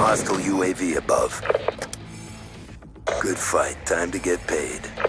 Hostile UAV above. Good fight. Time to get paid.